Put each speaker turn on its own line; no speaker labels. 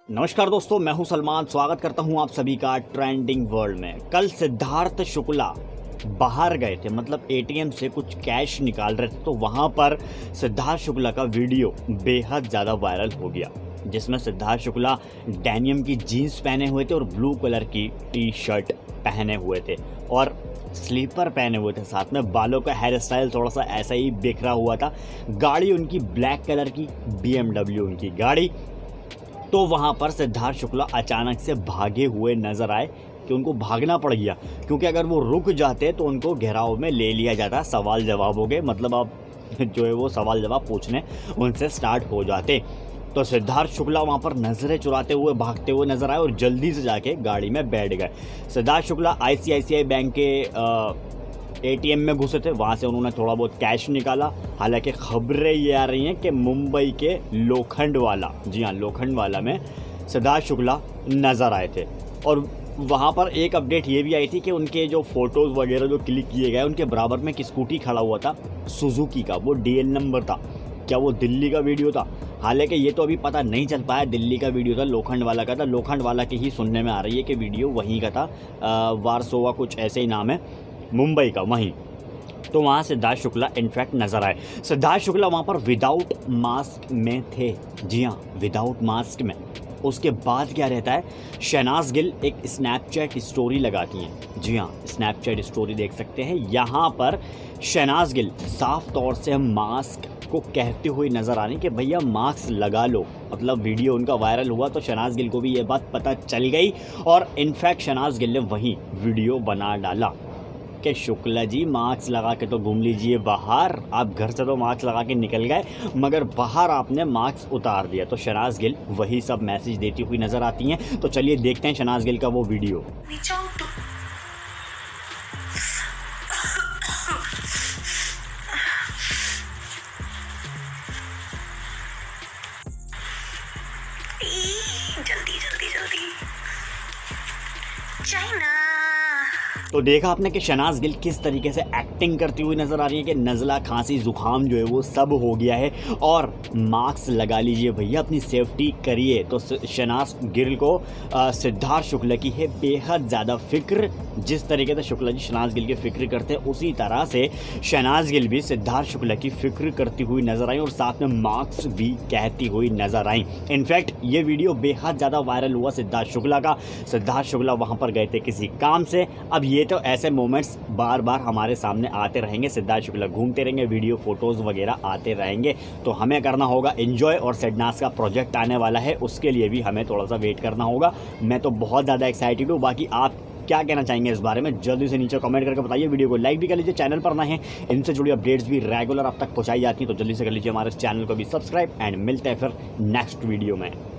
नमस्कार दोस्तों, मैं हूं सलमान। स्वागत करता हूं आप सभी का ट्रेंडिंग वर्ल्ड में। कल सिद्धार्थ शुक्ला बाहर गए थे, मतलब एटीएम से कुछ कैश निकाल रहे थे, तो वहां पर सिद्धार्थ शुक्ला का वीडियो बेहद ज़्यादा वायरल हो गया, जिसमें सिद्धार्थ शुक्ला डेनियम की जीन्स पहने हुए थे और ब्लू कलर की टी शर्ट पहने हुए थे और स्लीपर पहने हुए थे। साथ में बालों का हेयर स्टाइल थोड़ा सा ऐसा ही बिखरा हुआ था। गाड़ी उनकी ब्लैक कलर की BMW उनकी गाड़ी। तो वहाँ पर सिद्धार्थ शुक्ला अचानक से भागे हुए नजर आए कि उनको भागना पड़ गया, क्योंकि अगर वो रुक जाते तो उनको घेराव में ले लिया जाता। सवाल जवाब हो गए, मतलब अब जो है वो सवाल जवाब पूछने उनसे स्टार्ट हो जाते। तो सिद्धार्थ शुक्ला वहाँ पर नज़रें चुराते हुए भागते हुए नजर आए और जल्दी से जाके गाड़ी में बैठ गए। सिद्धार्थ शुक्ला ICICI बैंक के ATM में घुसे थे, वहाँ से उन्होंने थोड़ा बहुत कैश निकाला। हालांकि खबरें ये आ रही हैं कि मुंबई के लोखंडवाला, जी हाँ लोखंडवाला में सिद्धार्थ शुक्ला नज़र आए थे। और वहाँ पर एक अपडेट ये भी आई थी कि उनके जो फ़ोटोज़ वगैरह जो क्लिक किए गए, उनके बराबर में एक स्कूटी खड़ा हुआ था सुजुकी का, वो DL नंबर था। क्या वो दिल्ली का वीडियो था? हालांकि ये तो अभी पता नहीं चल पाया दिल्ली का वीडियो था लोखंडवाला का था। लोखंडवाला की ही सुनने में आ रही है कि वीडियो वहीं का था, वारसोवा कुछ ऐसे ही नाम है, मुंबई का वहीं। तो वहाँ सिद्धार्थ शुक्ला इनफैक्ट नज़र आए। सिद्धार्थ शुक्ला वहाँ पर विदाउट मास्क में थे, जी हाँ विदाउट मास्क में। उसके बाद क्या रहता है, शहनाज गिल एक स्नैपचैट स्टोरी लगाती हैं। जी हाँ स्नैपचैट स्टोरी देख सकते हैं। यहाँ पर शहनाज गिल साफ तौर से मास्क को कहते हुए नज़र आ रही कि भैया मास्क लगा लो। मतलब वीडियो उनका वायरल हुआ तो शहनाज गिल को भी ये बात पता चल गई और इनफैक्ट शहनाज गिल ने वही वीडियो बना डाला कि शुक्ला जी मास्क लगा के तो घूम लीजिए बाहर। आप घर से तो मास्क लगा के निकल गए, मगर बाहर आपने मास्क उतार दिया। तो शहनाज गिल वही सब मैसेज देती हुई नज़र आती हैं। तो चलिए देखते हैं शहनाज गिल का वो वीडियो।
जल्दी जल्दी जल्दी चाइना।
तो देखा आपने कि शहनाज गिल किस तरीके से एक्टिंग करती हुई नज़र आ रही है कि नज़ला खांसी ज़ुकाम जो है वो सब हो गया है और मास्क लगा लीजिए भैया, अपनी सेफ्टी करिए। तो शहनाज गिल को सिद्धार्थ शुक्ला की है बेहद ज़्यादा फिक्र। जिस तरीके से शुक्ला जी शहनाज गिल की फ़िक्र करते हैं, उसी तरह से शहनाज गिल भी सिद्धार्थ शुक्ला की फ़िक्र करती हुई नज़र आई और साथ में मास्क भी कहती हुई नज़र आई। इनफैक्ट ये वीडियो बेहद ज़्यादा वायरल हुआ सिद्धार्थ शुक्ला का। सिद्धार्थ शुक्ला वहाँ पर गए थे किसी काम से। अब ये तो ऐसे मोमेंट्स बार बार हमारे सामने आते रहेंगे। सिद्धार्थ शुक्ला घूमते रहेंगे, वीडियो फोटोज़ वगैरह आते रहेंगे। तो हमें करना होगा एंजॉय, और सेडनास का प्रोजेक्ट आने वाला है, उसके लिए भी हमें थोड़ा सा वेट करना होगा। मैं तो बहुत ज़्यादा एक्साइटेड हूँ। बाकी आप क्या कहना चाहेंगे इस बारे में, जल्दी से नीचे कमेंट करके बताइए। वीडियो को लाइक भी कर लीजिए। चैनल पर नए हैं, इनसे जुड़ी अपडेट्स भी रेगुलर आप तक पहुँचाई जाती हैं, तो जल्दी से कर लीजिए हमारे चैनल को भी सब्सक्राइब। एंड मिलते हैं फिर नेक्स्ट वीडियो में।